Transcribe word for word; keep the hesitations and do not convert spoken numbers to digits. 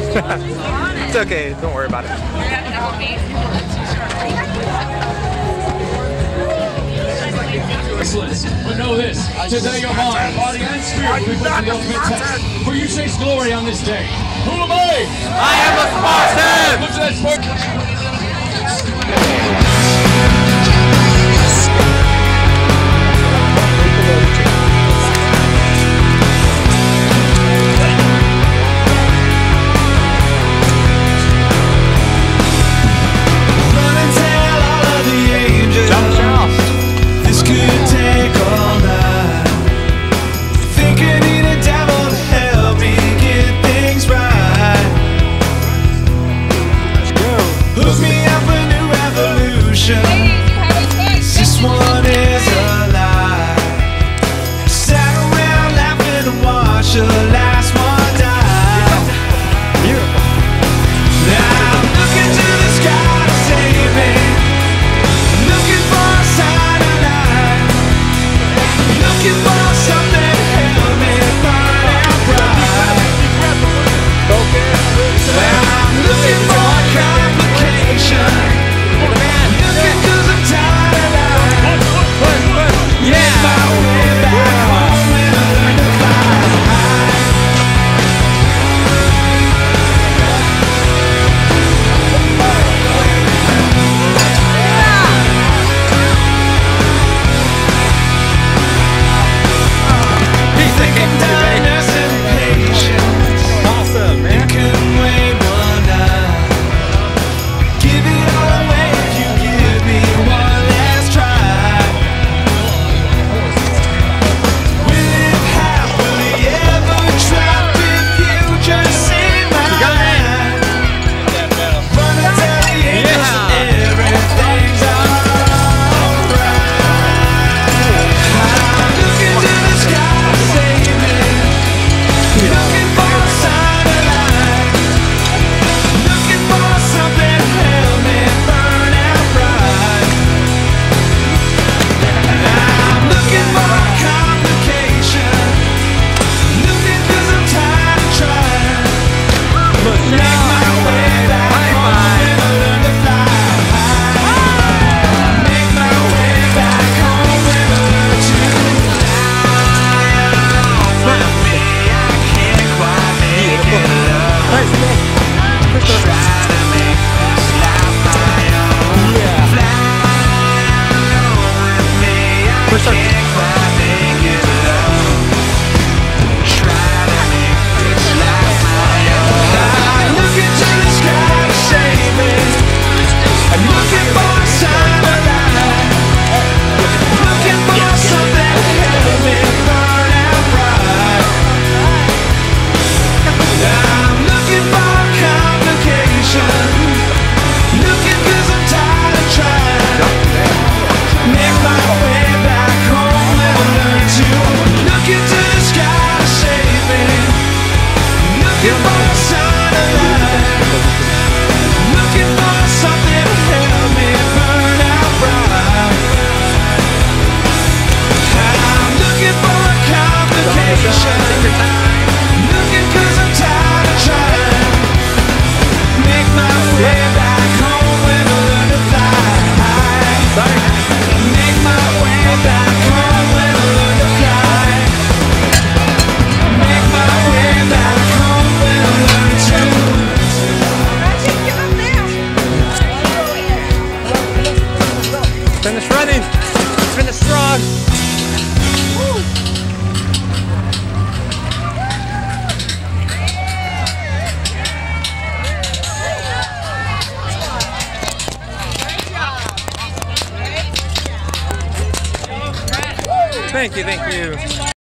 It's okay, don't worry about it. But know this, today your mind, body and spirit will be put to the ultimate test. For you chase glory on this day. Who am I? I am a Spartan! Look to that Spartan. This one is alive. Sat around laughing and watched the last one die. Now I'm looking to the sky to save me. Looking for a sign of life. Looking for something to help me burn out bright. Now I'm looking for complication. Finish running. Finish strong. Woo. Thank you, thank you.